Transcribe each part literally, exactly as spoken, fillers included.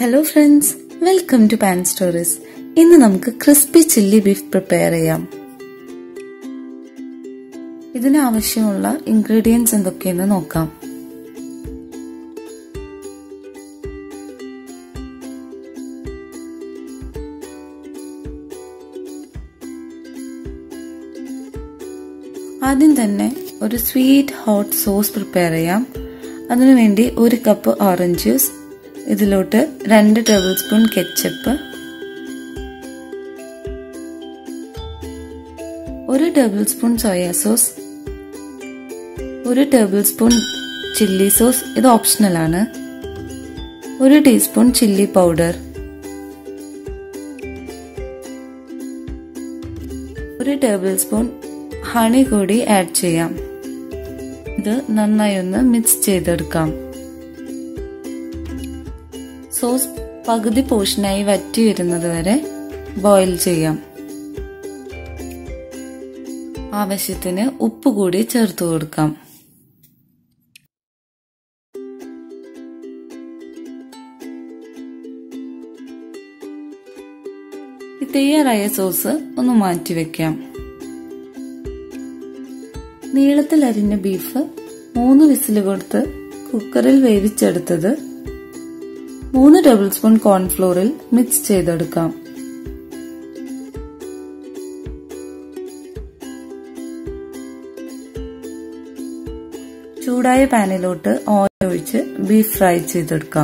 Hello friends, welcome to Pan Stories. ഇന്ന് നമുക്ക് crispy chilli beef prepare ചെയ്യാം. ഇതിന് ആവശ്യമുള്ള ingredients എന്തൊക്കെയെന്ന് നോക്കാം. ആദ്യം തന്നെ ഒരു സ്വീറ്റ് ഹോട്ട് സോസ് പ്രിപ്പയർ ചെയ്യാം. അതിനുവേണ്ടി ഒരു കപ്പ് ഓറഞ്ച് ജ്യൂസ്, ഇതിലോട്ട് രണ്ട് ടേബിൾ സ്പൂൺ കെച്ചപ്പ്, ഒരു ടേബിൾ സ്പൂൺ സോയ സോസ്, ഒരു ടേബിൾ സ്പൂൺ ചില്ലി സോസ്, ഇത് ഓപ്ഷണൽ ആണ്, ഒരു ടീസ്പൂൺ ചില്ലി പൗഡർ, ഒരു ടേബിൾ സ്പൂൺ ഹണി കൂടി ആഡ് ചെയ്യാം. ഇത് നന്നായി ഒന്ന് മിക്സ് ചെയ്തെടുക്കാം. സോസ് പകുതി പോർഷനായി വറ്റി വരുന്നത് വരെ ബോയിൽ ചെയ്യാം. ആവശ്യത്തിന് ഉപ്പ് കൂടി ചേർത്ത് കൊടുക്കാം. തയ്യാറായ സോസ് ഒന്ന് മാറ്റിവെക്കാം. നീളത്തിൽ അരിഞ്ഞ ബീഫ് മൂന്ന് വിസിൽ കൊടുത്ത് കുക്കറിൽ വേവിച്ചെടുത്തത് മൂന്ന് ടേബിൾ സ്പൂൺ കോൺഫ്ലോറിൽ മിക്സ് ചെയ്തെടുക്കാം. ചൂടായ പാനിലോട്ട് ഓയിൽ ഒഴിച്ച് ബീഫ് ഫ്രൈ ചെയ്തെടുക്കാം.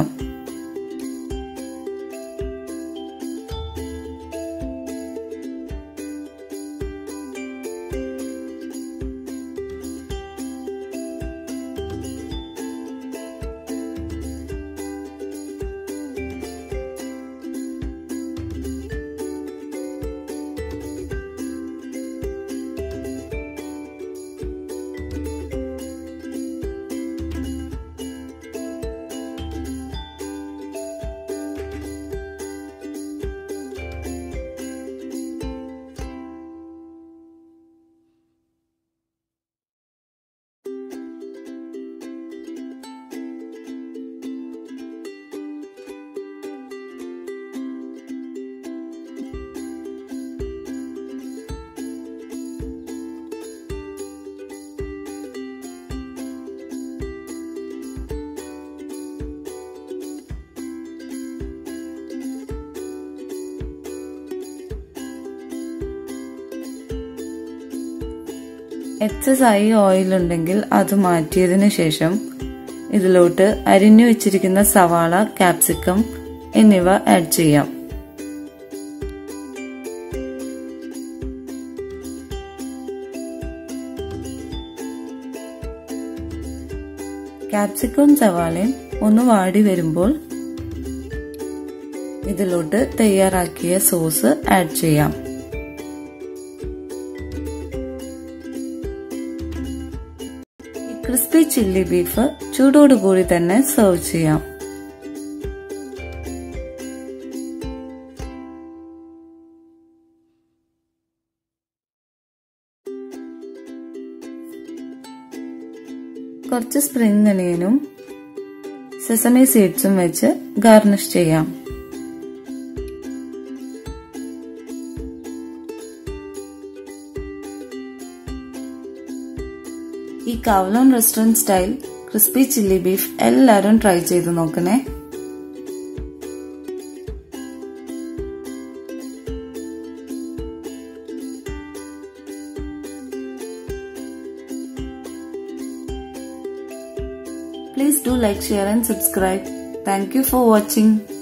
എക്സസ് ആയി ഓയിൽ ഉണ്ടെങ്കിൽ അത് മാറ്റിയതിനു ശേഷം ഇതിലോട്ട് അരിഞ്ഞു വെച്ചിരിക്കുന്ന സവാള, കാപ്സിക്കം എന്നിവ ആഡ് ചെയ്യാം. കാപ്സിക്കവും സവാളയും ഒന്ന് വാടി വരുമ്പോൾ ഇതിലോട്ട് തയ്യാറാക്കിയ സോസ് ആഡ് ചെയ്യാം. ക്രിസ്പി ചില്ലി ബീഫ് ചൂടോടുകൂടി തന്നെ സെർവ് ചെയ്യാം. കുറച്ച് സ്പ്രിംഗ് അനിയനും സെസമി സീഡ്സും വെച്ച് ഗാർണിഷ് ചെയ്യാം. ഈ Kowloon restaurant style crispy chilli beef എല്ലാവരും ട്രൈ ചെയ്ത് നോക്കണേ. Please do like, share and subscribe. Thank you for watching.